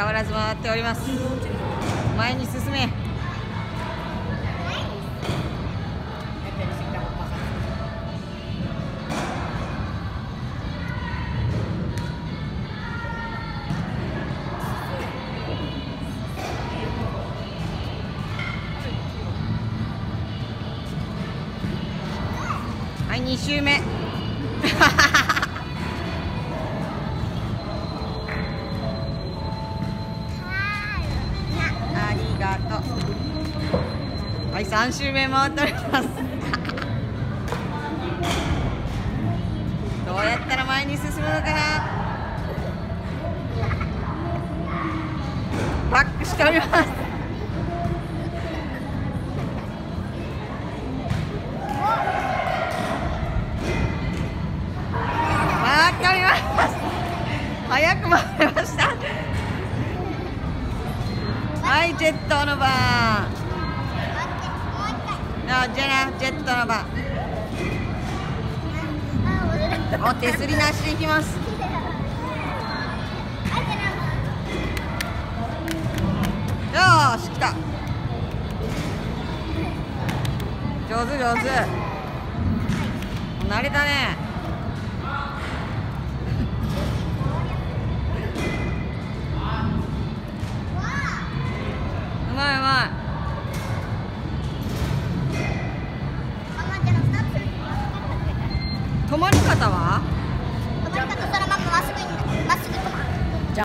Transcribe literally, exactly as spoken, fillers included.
変わらず回っております。前に進め。はい、に周目。ありがとう。はい、さん周目回っております。どうやったら前に進むのかな。バックしております。早く回れました。はい、ジェットの番。あ、じゃあな、ジェットの番。お手すりなしでいきます。よーし、来た。上手上手。慣れたね。